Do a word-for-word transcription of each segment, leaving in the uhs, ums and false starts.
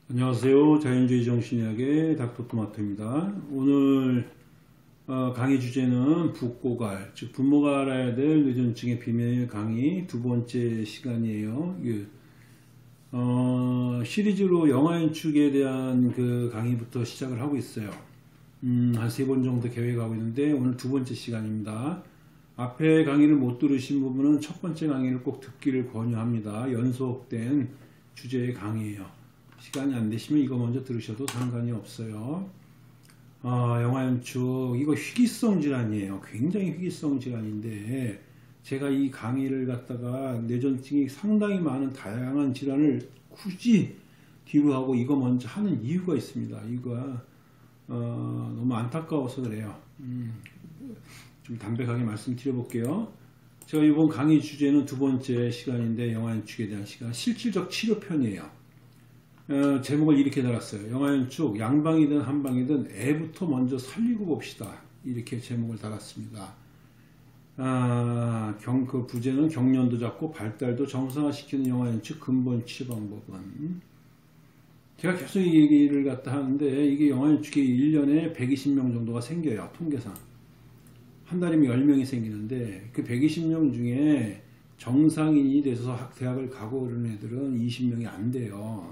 안녕하세요. 자연주의 정신의학의 닥터토마토입니다. 오늘 어, 강의 주제는 붓고갈, 즉 부모가 알아야 될 뇌전증의 비밀 강의 두 번째 시간이에요. 그, 어, 시리즈로 영아 연축에 대한 그 강의부터 시작을 하고 있어요. 음, 한 세 번 정도 계획하고 있는데 오늘 두 번째 시간입니다. 앞에 강의를 못 들으신 부분은 첫 번째 강의를 꼭 듣기를 권유합니다. 연속된 주제의 강의예요. 시간이 안 되시면 이거 먼저 들으셔도 상관이 없어요. 아, 영아연축 이거 희귀성 질환이에요. 굉장히 희귀성 질환인데 제가 이 강의를 갖다가 뇌전증이 상당히 많은 다양한 질환을 굳이 뒤로 하고 이거 먼저 하는 이유가 있습니다. 이유가 어, 너무 안타까워서 그래요. 음, 좀 담백하게 말씀드려 볼게요. 제가 이번 강의 주제는 두 번째 시간인데 영아연축에 대한 시간, 실질적 치료편이에요. 어, 제목을 이렇게 달았어요. 영아연축 양방이든 한방이든 애부터 먼저 살리고 봅시다. 이렇게 제목을 달았습니다. 아, 경, 그 부제는 경련도 잡고 발달도 정상화시키는 영아연축 근본 치료 방법은, 제가 계속 이 얘기를 갖다 하는데 이게 영아연축이 일 년에 백이십 명 정도가 생겨요. 통계상 한 달이면 열 명이 생기는데 그 백이십 명 중에 정상인이 돼서 대학을 가고 그런 애들은 이십 명이 안 돼요.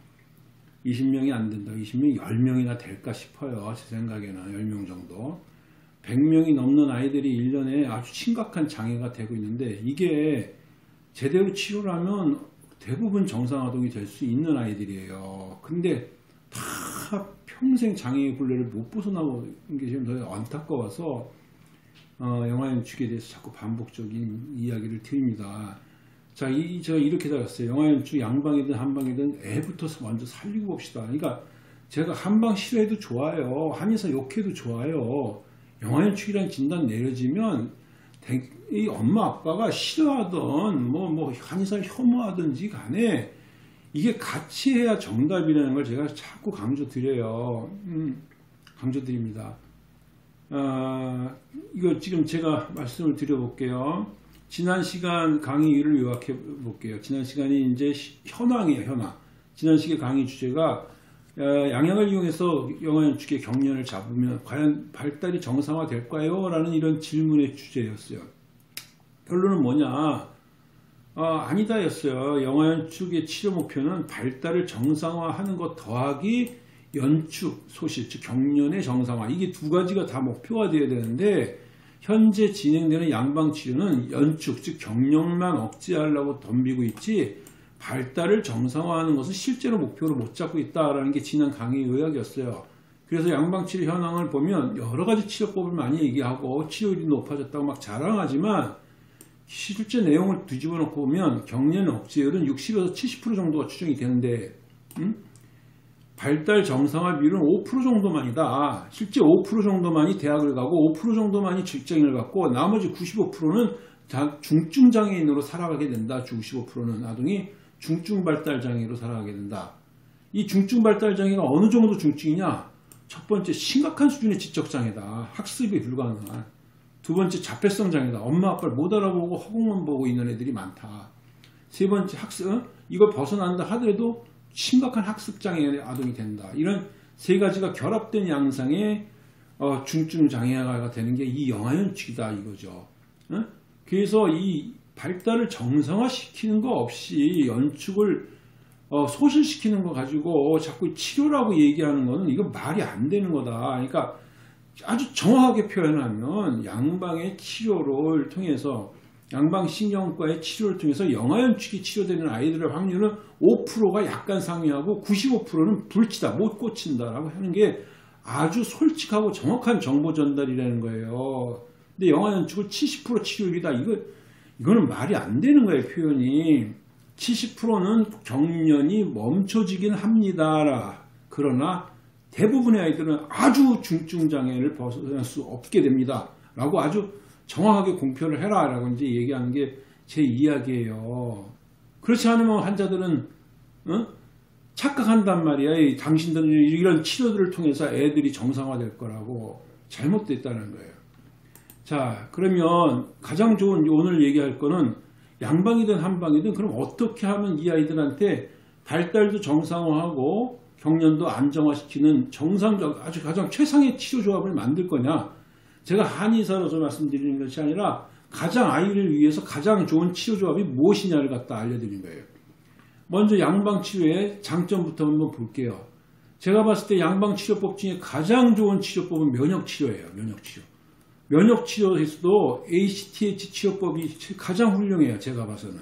이십 명이 안 된다. 이십 명이 열 명이나 될까 싶어요. 제 생각에는 열 명 정도. 백 명이 넘는 아이들이 일 년에 아주 심각한 장애가 되고 있는데 이게 제대로 치료를 하면 대부분 정상아동이 될 수 있는 아이들이에요. 근데 다 평생 장애의 굴레를 못 벗어나고 게 지금 더 안타까워서 어, 영아연축에 대해서 자꾸 반복적인 이야기를 드립니다. 자, 이, 제가 이렇게 달았어요. 영아연축 양방이든 한방이든 애부터 먼저 살리고 봅시다. 그러니까 제가 한방 싫어해도 좋아요. 한의사 욕해도 좋아요. 영아연축이라는 진단 내려지면 이 엄마 아빠가 싫어하던 뭐, 뭐 한의사를 혐오하든지 간에 이게 같이 해야 정답이라는 걸 제가 자꾸 강조드려요. 음, 강조드립니다. 아, 이거 지금 제가 말씀을 드려볼게요. 지난 시간 강의를 요약해 볼게요. 지난 시간이 이제 현황이에요, 현황. 지난 시간 강의 주제가 양약을 이용해서 영아연축의 경련을 잡으면 과연 발달이 정상화 될까요? 라는 이런 질문의 주제였어요. 결론은 뭐냐? 아, 아니다 였어요. 영아연축의 치료 목표는 발달을 정상화하는 것 더하기 연축, 소실, 즉 경련의 정상화, 이게 두 가지가 다 목표가 되어야 되는데 현재 진행되는 양방치료는 연축, 즉 경련만 억제하려고 덤비고 있지 발달을 정상화하는 것은 실제로 목표로 못 잡고 있다라는 게 지난 강의 요약이었어요. 그래서 양방치료 현황을 보면 여러 가지 치료법을 많이 얘기하고 치료율이 높아졌다고 막 자랑하지만 실제 내용을 뒤집어 놓고 보면 경련 억제율은 육십에서 칠십 퍼센트 정도가 추정이 되는데 음? 발달 정상화 비율은 오 퍼센트 정도만이다. 실제 오 퍼센트 정도만이 대학을 가고 오 퍼센트 정도만이 직장인을 갖고 나머지 구십오 퍼센트는 중증 장애인으로 살아가게 된다. 구십오 퍼센트는 아동이 중증 발달 장애로 살아가게 된다. 이 중증 발달 장애가 어느 정도 중증이냐? 첫 번째 심각한 수준의 지적 장애다. 학습이 불가능한. 두 번째 자폐성 장애다. 엄마 아빠를 못 알아보고 허공만 보고 있는 애들이 많다. 세 번째 학습, 이걸 벗어난다 하더라도 심각한 학습장애 아동이 된다. 이런 세 가지가 결합된 양상의 어, 중증 장애가 되는 게 이 영아연축이다 이거죠. 어? 그래서 이 발달을 정상화시키는 거 없이 연축을 어, 소실시키는 거 가지고 자꾸 치료라고 얘기하는 거는 이건 말이 안 되는 거다. 그러니까 아주 정확하게 표현하면 양방의 치료를 통해서 양방신경과의 치료를 통해서 영아연축이 치료되는 아이들의 확률은 오 퍼센트가 약간 상회하고 구십오 퍼센트는 불치다, 못 고친다라고 하는 게 아주 솔직하고 정확한 정보 전달이라는 거예요. 근데 영아연축을 칠십 퍼센트 치료율이다. 이거, 이거는 말이 안 되는 거예요, 표현이. 칠십 퍼센트는 경련이 멈춰지긴 합니다. 그러나 대부분의 아이들은 아주 중증장애를 벗어날 수 없게 됩니다. 라고 아주 정확하게 공표를 해라 라고 이제 얘기하는 게 제 이야기예요. 그렇지 않으면 환자들은 어? 착각한단 말이야. 당신들은 이런 치료들을 통해서 애들이 정상화될 거라고. 잘못됐다는 거예요. 자, 그러면 가장 좋은 오늘 얘기할 거는 양방이든 한방이든 그럼 어떻게 하면 이 아이들한테 발달도 정상화하고 경련도 안정화시키는 정상적 아주 가장 최상의 치료 조합을 만들 거냐. 제가 한의사로서 말씀드리는 것이 아니라 가장 아이를 위해서 가장 좋은 치료 조합이 무엇이냐를 갖다 알려드린 거예요. 먼저 양방치료의 장점부터 한번 볼게요. 제가 봤을 때 양방치료법 중에 가장 좋은 치료법은 면역치료예요. 면역치료. 면역치료에서도 에이씨티에이치 치료법이 가장 훌륭해요. 제가 봐서는.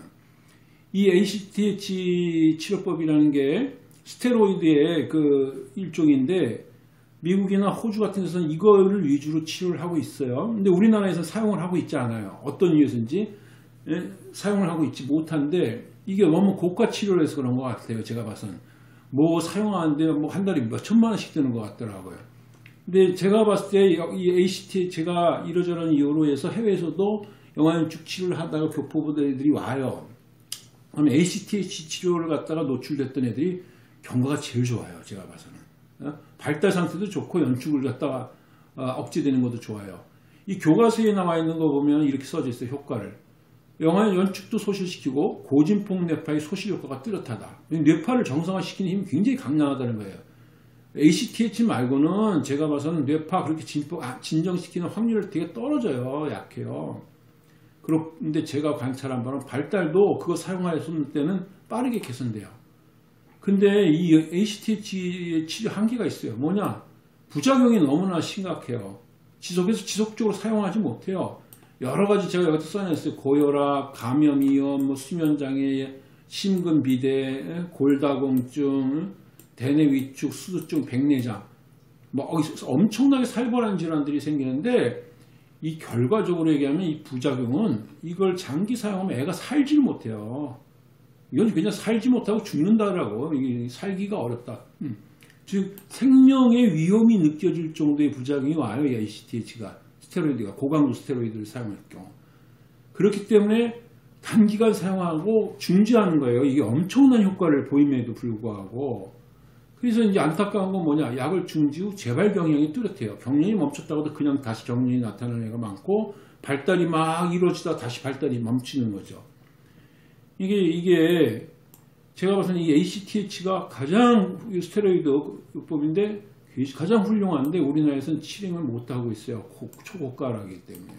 이 에이씨티에이치 치료법이라는 게 스테로이드의 그 일종인데 미국이나 호주 같은 데서는 이거를 위주로 치료를 하고 있어요. 근데 우리나라에서는 사용을 하고 있지 않아요. 어떤 이유에서인지 예? 사용을 하고 있지 못한데 이게 너무 고가 치료를 해서 그런 것 같아요. 제가 봐서는. 뭐 사용하는데 뭐 한 달에 몇 천만 원씩 드는 것 같더라고요. 근데 제가 봤을 때 이 에이씨티 제가 이러저런 이유로 해서 해외에서도 영아연축 치료를 하다가 교포부들이 와요. 그럼 에이씨티에이치 치료를 갖다가 노출됐던 애들이 경과가 제일 좋아요. 제가 봐서는. 발달 상태도 좋고 연축을 갖다가 억제되는 것도 좋아요. 이 교과서에 나와 있는 거 보면 이렇게 써져 있어요. 효과를. 영아의 연축도 소실시키고 고진폭 뇌파의 소실 효과가 뚜렷하다. 뇌파를 정상화시키는 힘이 굉장히 강력하다는 거예요. 에이씨티에이치 말고는 제가 봐서는 뇌파 그렇게 진폭, 아, 진정시키는 확률이 되게 떨어져요. 약해요. 그런데 제가 관찰한 바는 발달도 그거 사용할 때는 빠르게 개선돼요. 근데 이 에이씨티에이치의 치료 한계가 있어요. 뭐냐? 부작용이 너무나 심각해요. 지속해서 지속적으로 사용하지 못해요. 여러 가지 제가 여기서 써냈어요. 고혈압, 감염이염, 뭐 수면장애, 심근비대, 골다공증, 대뇌위축, 수두증, 백내장. 뭐 엄청나게 살벌한 질환들이 생기는데 이 결과적으로 얘기하면 이 부작용은 이걸 장기 사용하면 애가 살지를 못해요. 이건 그냥 살지 못하고 죽는다라고. 이게 살기가 어렵다. 음. 즉 생명의 위험이 느껴질 정도의 부작용이 와요. 이 에이씨티에이치가. 스테로이드가 고강도 스테로이드를 사용할 경우. 그렇기 때문에 단기간 사용하고 중지하는 거예요. 이게 엄청난 효과를 보임에도 불구하고. 그래서 이제 안타까운 건 뭐냐. 약을 중지 후 재발 경향이 뚜렷해요. 경련이 멈췄다고도 그냥 다시 경련이 나타나는 애가 많고 발달이 막 이루어지다 다시 발달이 멈추는 거죠. 이게, 이게, 제가 봐서는 이 에이씨티에이치가 가장 스테로이드법인데 가장 훌륭한데 우리나라에서는 실행을 못하고 있어요. 초고가라기 때문에.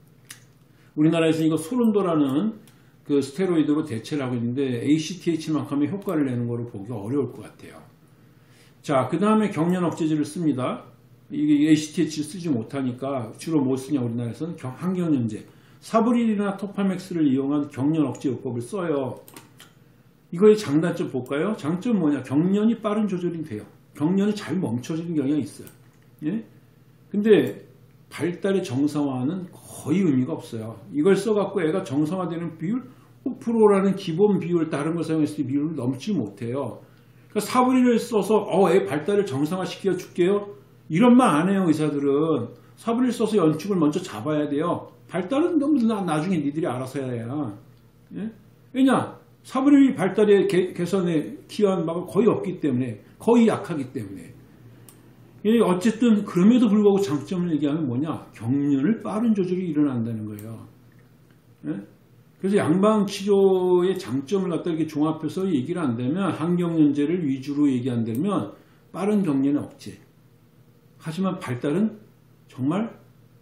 우리나라에서는 이거 소른도라는 그 스테로이드로 대체를 하고 있는데 에이씨티에이치만큼의 효과를 내는 거를 보기 어려울 것 같아요. 자, 그 다음에 경련 억제제를 씁니다. 이게 에이씨티에이치를 쓰지 못하니까 주로 뭐 쓰냐 우리나라에서는 항경련제. 사브릴이나 토파맥스를 이용한 경련 억제 요법을 써요. 이거의 장단점 볼까요? 장점 뭐냐? 경련이 빠른 조절이 돼요. 경련이 잘 멈춰지는 경향이 있어요. 예? 근데 발달의 정상화는 거의 의미가 없어요. 이걸 써갖고 애가 정상화되는 비율 오 퍼센트라는 기본 비율, 다른 걸 사용했을 때 비율을 넘지 못해요. 그러니까 사브릴을 써서 어, 애 발달을 정상화시켜 줄게요. 이런 말 안 해요. 의사들은. 사브릴 써서 연축을 먼저 잡아야 돼요. 발달은 너무 나, 나중에 니들이 알아서 해야 해요. 예? 왜냐? 사브릴 발달의 개, 개선에 기여한 바가 거의 없기 때문에, 거의 약하기 때문에. 예, 어쨌든 그럼에도 불구하고 장점을 얘기하면 뭐냐? 경련을 빠른 조절이 일어난다는 거예요. 예? 그래서 양방치료의 장점을 갖다 이렇게 종합해서 얘기를 한다면 항경련제를 위주로 얘기한다면 빠른 경련의 억제. 하지만 발달은 정말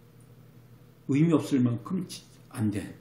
의미 없을 만큼 안 돼.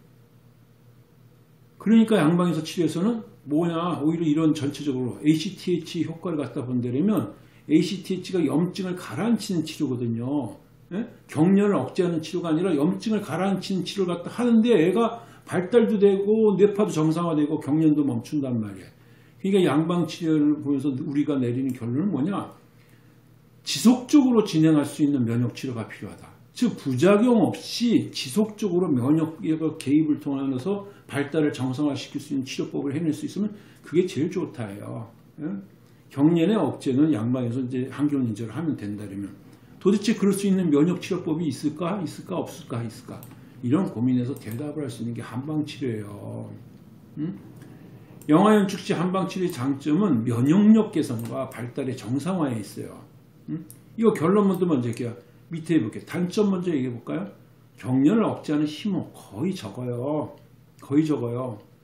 그러니까 양방에서 치료에서는 뭐냐, 오히려 이런 전체적으로 에이씨티에이치 효과를 갖다 본다면 에이씨티에이치가 염증을 가라앉히는 치료거든요. 예? 경련을 억제하는 치료가 아니라 염증을 가라앉히는 치료를 갖다 하는데 애가 발달도 되고 뇌파도 정상화되고 경련도 멈춘단 말이에요. 그러니까 양방치료를 보면서 우리가 내리는 결론은 뭐냐, 지속적으로 진행할 수 있는 면역치료가 필요하다. 즉 부작용 없이 지속적으로 면역의 개입을 통해서 발달을 정상화시킬 수 있는 치료법을 해낼 수 있으면 그게 제일 좋다예요. 예? 경련의 억제는 양방에서 이제 항경련제를 하면 된다면 도대체 그럴 수 있는 면역치료법이 있을까? 있을까? 없을까? 있을까? 이런 고민에서 대답을 할 수 있는 게 한방치료예요. 음? 영아연축 시 한방치료의 장점은 면역력 개선과 발달의 정상화에 있어요. 음? 이거 결론 먼저 먼저 할게요. 밑에 해볼게요. 단점 먼저 얘기해 볼까요? 경련을 억제하는 힘은 거의 적어요. 거의 적어요.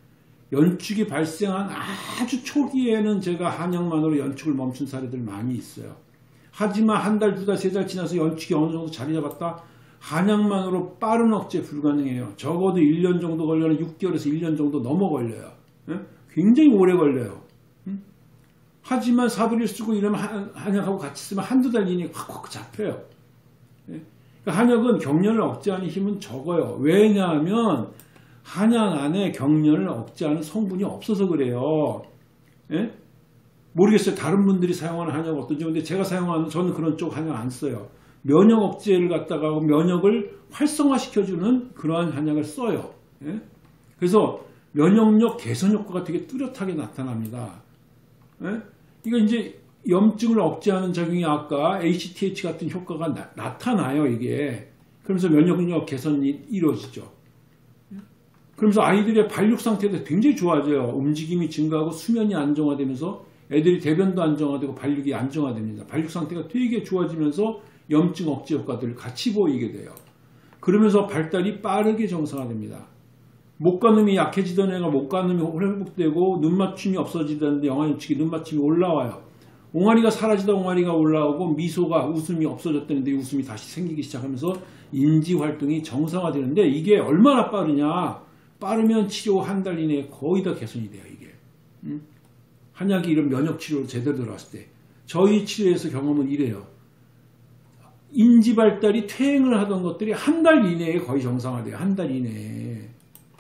연축이 발생한 아주 초기에는 제가 한약만으로 연축을 멈춘 사례들 많이 있어요. 하지만 한 달, 두 달, 세 달 지나서 연축이 어느 정도 자리 잡았다? 한약만으로 빠른 억제 불가능해요. 적어도 일 년 정도 걸려는 육 개월에서 일 년 정도 넘어 걸려요. 예? 굉장히 오래 걸려요. 음? 하지만 사부리를 쓰고 이러면 한약하고 같이 쓰면 한두 달 이내에 확확 잡혀요. 예? 그러니까 한약은 경련을 억제하는 힘은 적어요. 왜냐하면 한약 안에 경련을 억제하는 성분이 없어서 그래요. 예? 모르겠어요. 다른 분들이 사용하는 한약 어떤지. 근데 제가 사용하는 저는 그런 쪽 한약 안 써요. 면역 억제를 갖다가 면역을 활성화시켜주는 그러한 한약을 써요. 예? 그래서 면역력 개선 효과가 되게 뚜렷하게 나타납니다. 예? 이거 이제 염증을 억제하는 작용이 아까 에이씨티에이치 같은 효과가 나, 나타나요. 이게. 그러면서 면역력 개선이 이루어지죠. 그러면서 아이들의 발육 상태도 굉장히 좋아져요. 움직임이 증가하고 수면이 안정화되면서 애들이 대변도 안정화되고 발육이 안정화됩니다. 발육 상태가 되게 좋아지면서 염증 억제 효과들을 같이 보이게 돼요. 그러면서 발달이 빠르게 정상화됩니다. 목가늠이 약해지던 애가 목가늠이 회복되고 눈맞춤이 없어지던데 영아연축이 눈맞춤이 올라와요. 옹알이가 사라지다 옹알이가 올라오고 미소가 웃음이 없어졌다는데 웃음이 다시 생기기 시작하면서 인지활동이 정상화되는데 이게 얼마나 빠르냐. 빠르면 치료 한 달 이내에 거의 다 개선이 돼요. 이게. 음? 한약이 이런 면역치료로 제대로 들어왔을 때. 저희 치료에서 경험은 이래요. 인지발달이 퇴행을 하던 것들이 한 달 이내에 거의 정상화돼요. 한 달 이내에.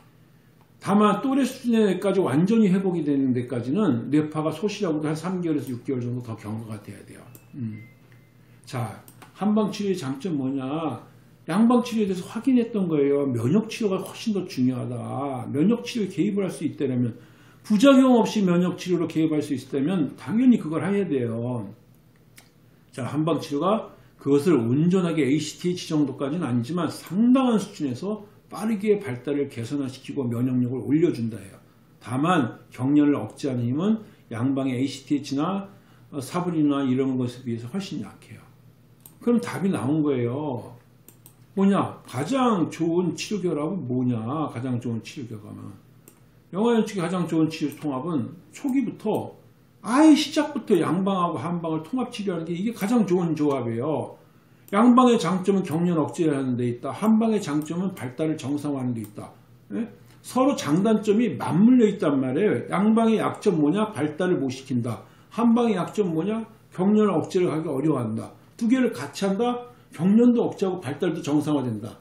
다만 또래 수준에까지 완전히 회복이 되는 데까지는 뇌파가 소실하고도 한 삼 개월에서 육 개월 정도 더 경과가 돼야 돼요. 음. 자, 한방치료의 장점 뭐냐. 양방치료에 대해서 확인했던 거예요. 면역치료가 훨씬 더 중요하다. 면역치료에 개입을 할 수 있다면 부작용 없이 면역치료로 개입할 수 있다면 당연히 그걸 해야 돼요. 자, 한방치료가 그것을 온전하게 에이씨티에이치 정도까지는 아니지만 상당한 수준에서 빠르게 발달을 개선화시키고 면역력을 올려준다 해요. 다만 경련을 억제하는 힘은 양방의 에이씨티에이치나 사부리나 이런 것에 비해서 훨씬 약해요. 그럼 답이 나온 거예요. 뭐냐? 가장 좋은 치료 결합은 뭐냐? 가장 좋은 치료 결합은 영아연축의 가장 좋은 치료 통합은 초기부터 아예 시작부터 양방하고 한방을 통합 치료하는 게 이게 가장 좋은 조합이에요. 양방의 장점은 경련 억제하는 데 있다. 한방의 장점은 발달을 정상화하는 데 있다. 예? 서로 장단점이 맞물려 있단 말이에요. 양방의 약점 뭐냐? 발달을 못 시킨다. 한방의 약점 뭐냐? 경련을 억제를 하기 어려워한다. 두 개를 같이 한다? 경련도 억제하고 발달도 정상화된다.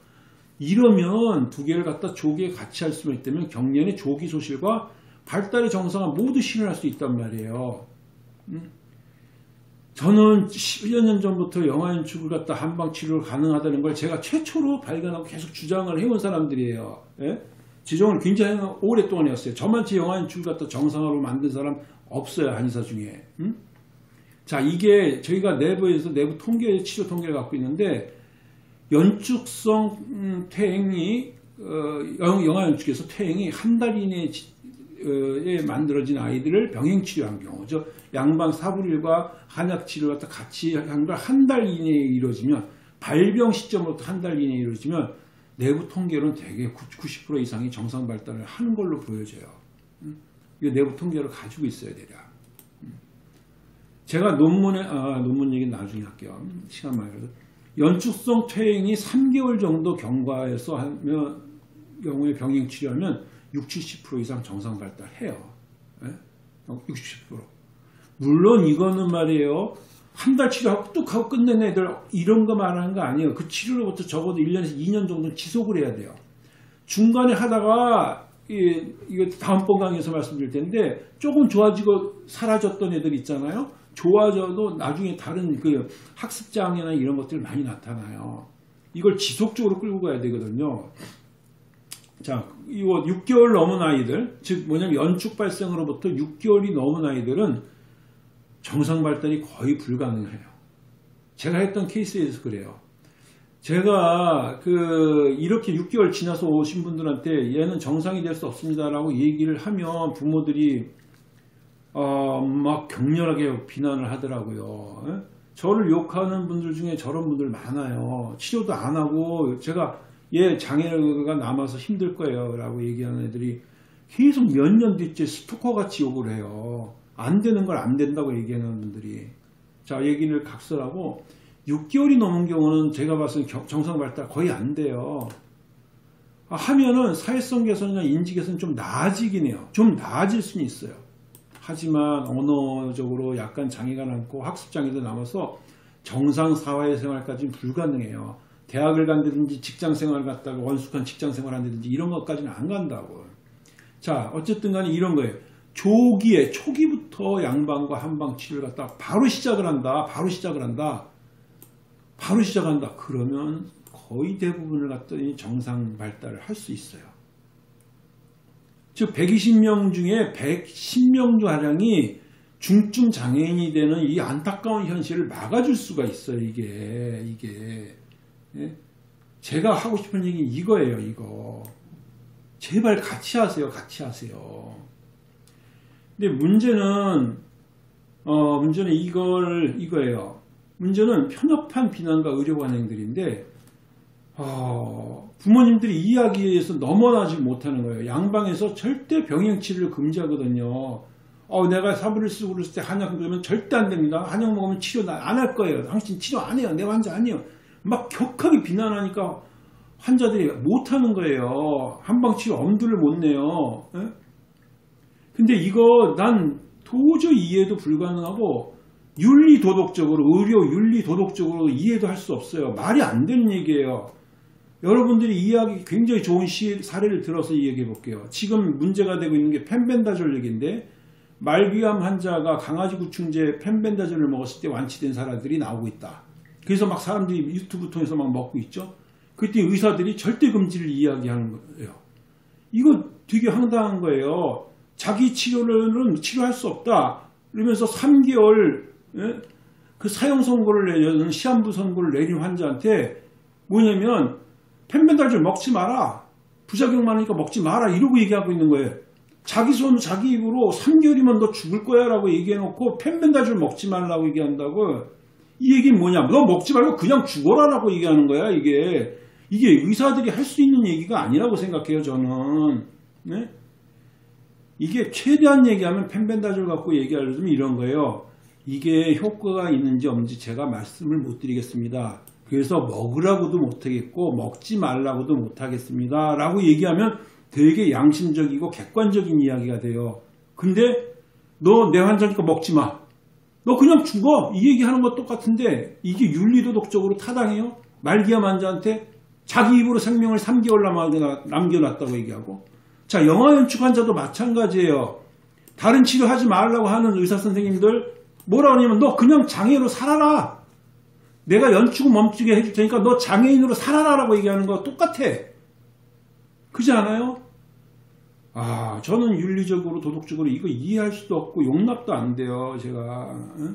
이러면 두 개를 갖다 조기에 같이 할 수만 있다면 경련의 조기 소실과 발달의 정상화 모두 실현할 수 있단 말이에요. 음? 저는 십여 년 전부터 영아연축을 갖다 한방치료를 가능하다는 걸 제가 최초로 발견하고 계속 주장을 해온 사람들이에요. 예? 지정을 굉장히 오랫동안 했어요. 저만치 영아연축을 갖다 정상화로 만든 사람 없어요. 한의사 중에. 음? 자, 이게 저희가 내부에서 내부 통계, 치료 통계를 갖고 있는데 연축성 음, 퇴행이 어, 영아연축에서 퇴행이 한 달 이내에 에 만들어진 아이들을 병행치료한 경우, 저 양방 사불일과 한약치료를 갖다 같이 한 걸 한 달 이내에 이루어지면 발병 시점부터 한 달 이내에 이루어지면 내부 통계로는 대개 구십 퍼센트 이상이 정상 발달을 하는 걸로 보여져요. 이 내부 통계를 가지고 있어야 되랴. 제가 논문에 아, 논문 얘기는 나중에 할게요. 시간 많이 가서 연축성 퇴행이 삼 개월 정도 경과해서 하면 경우에 병행 치료하면 육십, 칠십 퍼센트 이상 정상 발달해요. 네? 육십, 칠십 퍼센트. 물론 이거는 말이에요. 한 달 치료하고 뚝 하고 끝낸 애들 이런 거 말하는 거 아니에요. 그 치료로부터 적어도 일 년에서 이 년 정도는 지속을 해야 돼요. 중간에 하다가 이, 이거 다음번 강의에서 말씀드릴 텐데 조금 좋아지고 사라졌던 애들 있잖아요. 좋아져도 나중에 다른 그 학습장애나 이런 것들 많이 나타나요. 이걸 지속적으로 끌고 가야 되거든요. 자, 이거 육 개월 넘은 아이들, 즉 뭐냐면 연축 발생으로부터 육 개월이 넘은 아이들은 정상 발달이 거의 불가능해요. 제가 했던 케이스에서 그래요. 제가 그 이렇게 육 개월 지나서 오신 분들한테 얘는 정상이 될 수 없습니다라고 얘기를 하면 부모들이 어, 막 격렬하게 비난을 하더라고요. 에? 저를 욕하는 분들 중에 저런 분들 많아요. 치료도 안 하고 제가 얘 장애가 남아서 힘들 거예요 라고 얘기하는 애들이 계속 몇 년 뒤째 스토커같이 욕을 해요. 안 되는 걸 안 된다고 얘기하는 분들이. 자, 얘기를 각설하고 육 개월이 넘은 경우는 제가 봤을 때 정상 발달 거의 안 돼요. 하면은 사회성 개선이나 인지 개선이 좀 나아지긴 해요. 좀 나아질 수는 있어요. 하지만 언어적으로 약간 장애가 남고 학습 장애도 남아서 정상 사회생활까지는 불가능해요. 대학을 간다든지 직장생활을 갔다가 원숙한 직장생활을 한다든지 이런 것까지는 안 간다고. 자, 어쨌든 간에 이런 거예요. 조기에 초기부터 양방과 한방 치료를 갖다가 바로 시작을 한다. 바로 시작을 한다. 바로 시작한다. 그러면 거의 대부분을 갖더니 정상 발달을 할 수 있어요. 즉 백이십 명 중에 백십 명 가량이 중증 장애인이 되는 이 안타까운 현실을 막아줄 수가 있어요. 이게 이게 예? 제가 하고 싶은 얘기 이거예요. 이거 제발 같이 하세요. 같이 하세요. 근데 문제는 어 문제는 이걸 이거예요. 문제는 편협한 비난과 의료관행들인데 어, 부모님들이 이 이야기에서 넘어나지 못하는 거예요. 양방에서 절대 병행치료를 금지하거든요. 어, 내가 사부를 쓰고 그랬을 때 한약 먹으면 절대 안 됩니다. 한약 먹으면 치료 안 할 거예요. 당신 치료 안 해요. 내 환자 아니에요. 막 격하게 비난하니까 환자들이 못하는 거예요. 한방치료 엄두를 못 내요. 에? 근데 이거 난 도저히 이해도 불가능하고 윤리 도덕적으로 의료 윤리 도덕적으로 이해도 할 수 없어요. 말이 안 되는 얘기예요. 여러분들이 이해하기 굉장히 좋은 시, 사례를 들어서 이야기해 볼게요. 지금 문제가 되고 있는 게 펜벤다졸 얘기인데 말기암 환자가 강아지 구충제 펜벤다졸을 먹었을 때 완치된 사람들이 나오고 있다. 그래서 막 사람들이 유튜브 통해서 막 먹고 있죠. 그때 의사들이 절대 금지를 이야기하는 거예요. 이거 되게 황당한 거예요. 자기 치료는 치료할 수 없다. 그러면서 삼 개월 예? 그 사형 선고를 내는 시한부 선고를 내린 환자한테 뭐냐면 펜벤다졸 먹지 마라. 부작용 많으니까 먹지 마라. 이러고 얘기하고 있는 거예요. 자기 손 자기 입으로 삼 개월이면 너 죽을 거야 라고 얘기해놓고 펜벤다졸 먹지 말라고 얘기한다고. 이 얘기는 뭐냐. 너 먹지 말고 그냥 죽어라 라고 얘기하는 거야. 이게 이게 의사들이 할 수 있는 얘기가 아니라고 생각해요. 저는. 네? 이게 최대한 얘기하면 펜벤다졸 갖고 얘기하려면 이런 거예요. 이게 효과가 있는지 없는지 제가 말씀을 못 드리겠습니다. 그래서 먹으라고도 못하겠고 먹지 말라고도 못하겠습니다. 라고 얘기하면 되게 양심적이고 객관적인 이야기가 돼요. 근데 너 내 환자니까 먹지 마. 너 그냥 죽어. 이 얘기하는 거 똑같은데 이게 윤리도덕적으로 타당해요? 말기암 환자한테 자기 입으로 생명을 삼 개월 남겨놨다고 얘기하고. 자, 영아연축 환자도 마찬가지예요. 다른 치료하지 말라고 하는 의사 선생님들 뭐라 하냐면 너 그냥 장애로 살아라. 내가 연축을 멈추게 해줄 테니까 너 장애인으로 살아라 라고 얘기하는 거 똑같아. 그렇지 않아요? 아, 저는 윤리적으로 도덕적으로 이거 이해할 수도 없고 용납도 안 돼요. 제가. 응?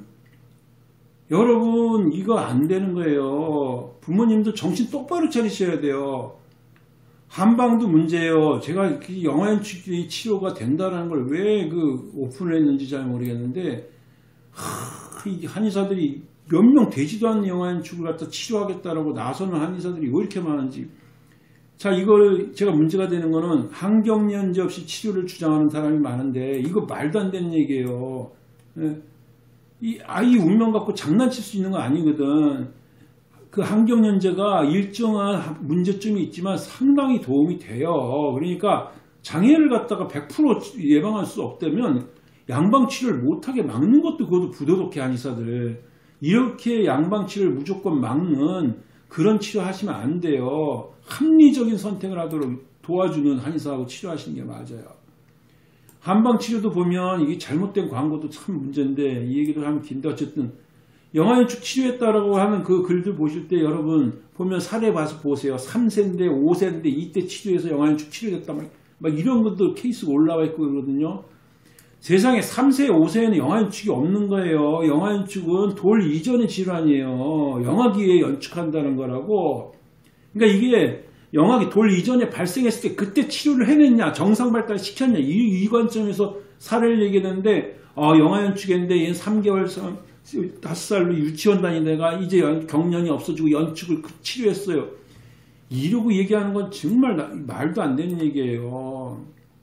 여러분 이거 안 되는 거예요. 부모님도 정신 똑바로 차리셔야 돼요. 한방도 문제예요. 제가 영아연축이 치료가 된다는 걸 왜 그 오픈을 했는지 잘 모르겠는데 하, 이 한의사들이 몇 명 되지도 않는 영아연축을 갖다 치료하겠다라고 나서는 한의사들이 왜 이렇게 많은지. 자, 이걸 제가 문제가 되는 거는 항경련제 없이 치료를 주장하는 사람이 많은데 이거 말도 안 되는 얘기예요. 예. 이 아이 운명 갖고 장난칠 수 있는 거 아니거든. 그 항경련제가 일정한 문제점이 있지만 상당히 도움이 돼요. 그러니까 장애를 갖다가 백 퍼센트 예방할 수 없다면 양방치료를 못하게 막는 것도 그것도 부도덕해 한의사들. 이렇게 양방치료를 무조건 막는 그런 치료하시면 안 돼요. 합리적인 선택을 하도록 도와주는 한의사하고 치료하시는 게 맞아요. 한방치료도 보면 이게 잘못된 광고도 참 문제인데 이 얘기도 하면 긴데 어쨌든 영아연축 치료했다라고 하는 그 글들 보실 때 여러분 보면 사례 봐서 보세요. 삼 세인데 오 세인데 이때 치료해서 영아연축 치료됐다 막, 막 이런 것도 케이스가 올라와 있고 그러거든요. 세상에 삼 세, 오 세에는 영아연축이 없는 거예요. 영아연축은 돌 이전의 질환이에요. 영아기에 연축한다는 거라고. 그러니까 이게 영아기 돌 이전에 발생했을 때 그때 치료를 해냈냐, 정상 발달 시켰냐, 이, 이 관점에서 사례를 얘기했는데 어, 영아연축인데 얘는 삼 개월, 다섯 살로 유치원 다니는 애가 이제 연, 경련이 없어지고 연축을 치료했어요. 이러고 얘기하는 건 정말 나, 말도 안 되는 얘기예요.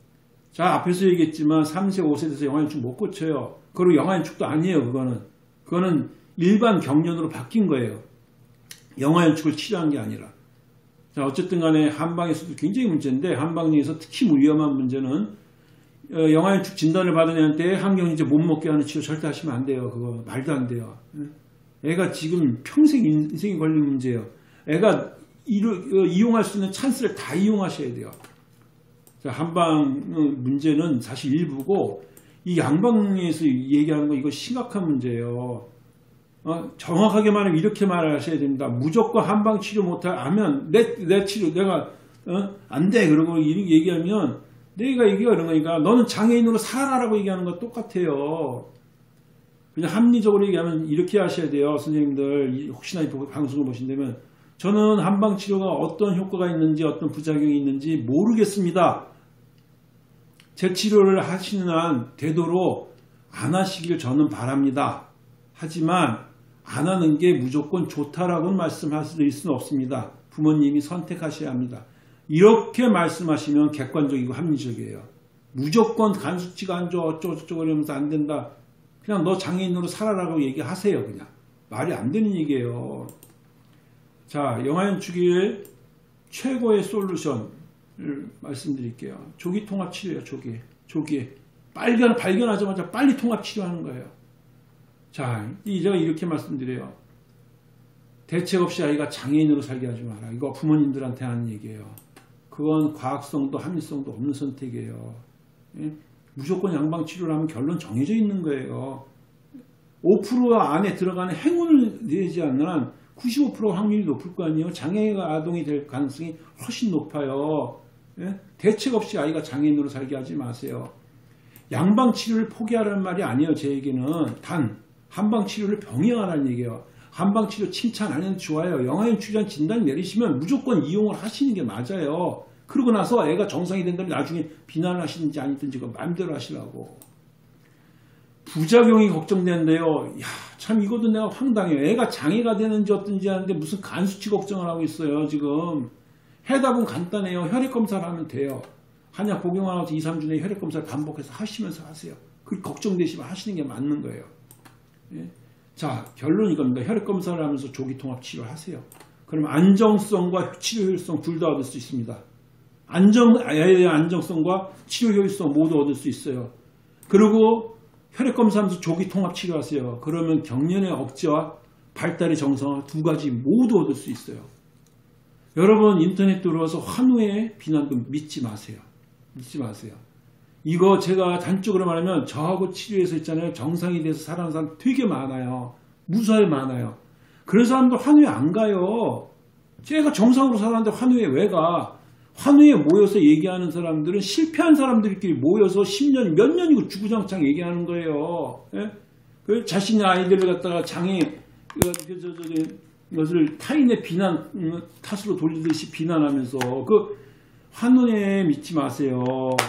자, 앞에서 얘기했지만 삼 세, 오 세 돼서 영아연축 못 고쳐요. 그리고 영아연축도 아니에요. 그거는. 그거는 일반 경련으로 바뀐 거예요. 영아연축을 치료한 게 아니라. 자, 어쨌든 간에 한방에서도 굉장히 문제인데, 한방에서 특히 위험한 문제는 어, 영아연축 진단을 받은 애한테 항경인제 못 먹게 하는 치료 절대 하시면 안 돼요. 그거 말도 안 돼요. 애가 지금 평생 인생이 걸린 문제예요. 애가 이루, 어, 이용할 수 있는 찬스를 다 이용하셔야 돼요. 자, 한방 문제는 사실 일부고, 이 양방에서 얘기하는 거 이거 심각한 문제예요. 어, 정확하게 말하면 이렇게 말하셔야 됩니다. 무조건 한방 치료 못하면 내, 내 치료 내가 어? 안 돼. 그러고 이렇게 얘기하면 내가 얘기가 이런 거니까 너는 장애인으로 살아라고 얘기하는 거 똑같아요. 그냥 합리적으로 얘기하면 이렇게 하셔야 돼요. 선생님들 혹시나 방송을 보신다면 저는 한방 치료가 어떤 효과가 있는지 어떤 부작용이 있는지 모르겠습니다. 제 치료를 하시는 한 되도록 안 하시길 저는 바랍니다. 하지만 안 하는 게 무조건 좋다라고는 말씀하실 수는 없습니다. 부모님이 선택하셔야 합니다. 이렇게 말씀하시면 객관적이고 합리적이에요. 무조건 간수치가 안 좋아 어쩌고저쩌고 이러면서 안 된다. 그냥 너 장애인으로 살아라고 얘기하세요. 그냥. 말이 안 되는 얘기예요. 자, 영아연축의 최고의 솔루션을 말씀드릴게요. 조기 통합 치료예요. 조기. 조기에. 발견, 발견하자마자 빨리 통합 치료하는 거예요. 자, 제가 이렇게 말씀드려요. 대책 없이 아이가 장애인으로 살게 하지 마라. 이거 부모님들한테 하는 얘기예요. 그건 과학성도 합리성도 없는 선택이에요. 예? 무조건 양방치료를 하면 결론 정해져 있는 거예요. 오 퍼센트 안에 들어가는 행운을 내지 않는 한 구십오 퍼센트 확률이 높을 거 아니에요. 장애가 아동이 될 가능성이 훨씬 높아요. 예? 대책 없이 아이가 장애인으로 살게 하지 마세요. 양방치료를 포기하라는 말이 아니에요. 제 얘기는 단 한방치료를 병행하라는 얘기예요. 한방치료 칭찬 안 해도 좋아요. 영아연축이란 진단 내리시면 무조건 이용을 하시는 게 맞아요. 그러고 나서 애가 정상이 된다면 나중에 비난을 하시든지 아니든지 그 마음대로 하시라고. 부작용이 걱정되는데요. 야, 참 이것도 내가 황당해요. 애가 장애가 되는지 어떤지 하는데 무슨 간수치 걱정을 하고 있어요. 지금. 해답은 간단해요. 혈액검사를 하면 돼요. 한약 복용하고 이, 삼 주 내에 혈액검사를 반복해서 하시면서 하세요. 그 걱정되시면 하시는 게 맞는 거예요. 예? 자, 결론이 이겁니다. 혈액검사를 하면서 조기통합 치료하세요. 그러면 안정성과 치료 효율성 둘 다 얻을 수 있습니다. 안정, 아예 안정성과 치료 효율성 모두 얻을 수 있어요. 그리고 혈액검사하면서 조기통합 치료하세요. 그러면 경련의 억제와 발달의 정상화 두 가지 모두 얻을 수 있어요. 여러분 인터넷 들어와서 환우의 비난도 믿지 마세요. 믿지 마세요. 이거 제가 단적으로 말하면 저하고 치료해서 있잖아요. 정상이 돼서 살아가는 사람 되게 많아요. 무사히 많아요. 그런 사람도 환우에 안 가요. 제가 정상으로 살았는데 환우에 왜 가? 환우에 모여서 얘기하는 사람들은 실패한 사람들끼리 모여서 십 년, 몇 년이고 주구장창 얘기하는 거예요. 예? 그 자신의 아이들을 갖다가 장애, 그, 저, 저, 저, 이것을 타인의 비난, 탓으로 돌리듯이 비난하면서 그 환우에 믿지 마세요.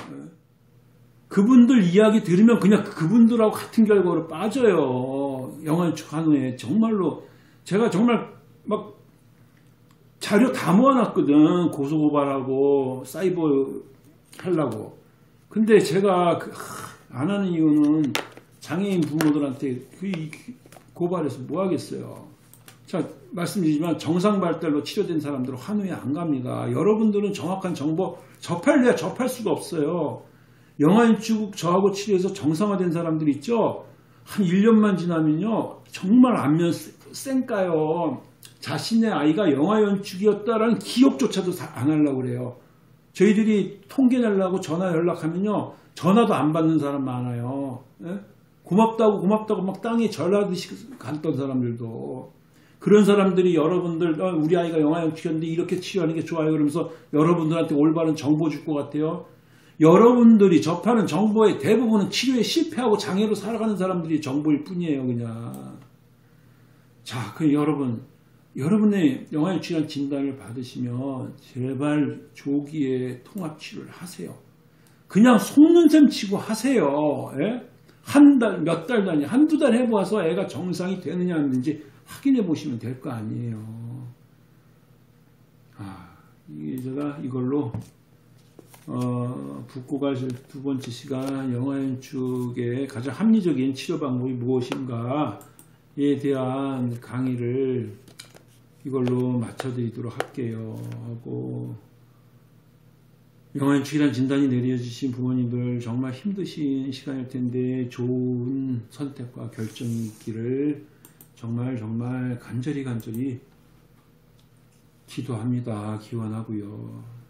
그분들 이야기 들으면 그냥 그분들하고 같은 결과로 빠져요. 영아연축 환우에. 정말로 제가 정말 막 자료 다 모아놨거든. 고소고발하고 사이버 하려고. 근데 제가 그, 하, 안 하는 이유는 장애인 부모들한테 그 고발해서 뭐 하겠어요. 자, 말씀드리지만 정상 발달로 치료된 사람들은 환우에 안 갑니다. 여러분들은 정확한 정보 접할래야 접할 수가 없어요. 영아연축 저하고 치료해서 정상화된 사람들 있죠. 한 일 년만 지나면요. 정말 안면 쌩까요. 자신의 아이가 영아연축이었다라는 기억조차도 안 하려고 그래요. 저희들이 통계 내려고 전화 연락하면요. 전화도 안 받는 사람 많아요. 예? 고맙다고 고맙다고 막 땅에 절하듯이 갔던 사람들도. 그런 사람들이 여러분들 어, 우리 아이가 영아연축이었는데 이렇게 치료하는 게 좋아요. 그러면서 여러분들한테 올바른 정보 줄 것 같아요. 여러분들이 접하는 정보의 대부분은 치료에 실패하고 장애로 살아가는 사람들이 정보일 뿐이에요. 그냥. 자, 그 여러분 여러분의 영아연축이라는 진단을 받으시면 제발 조기에 통합치료를 하세요. 그냥 속는 셈 치고 하세요. 예? 한 달, 몇 달 단위, 한두 달 해보아서 애가 정상이 되느냐 안 되는지 확인해 보시면 될 거 아니에요. 아, 이게 제가 이걸로 어, 붓고갈 두 번째 시간 영아연축의 가장 합리적인 치료 방법이 무엇인가에 대한 강의를 이걸로 맞춰드리도록 할게요. 하고 영아연축이라는 진단이 내려지신 부모님들 정말 힘드신 시간일 텐데 좋은 선택과 결정이 있기를 정말 정말 간절히 간절히 기도합니다. 기원하고요.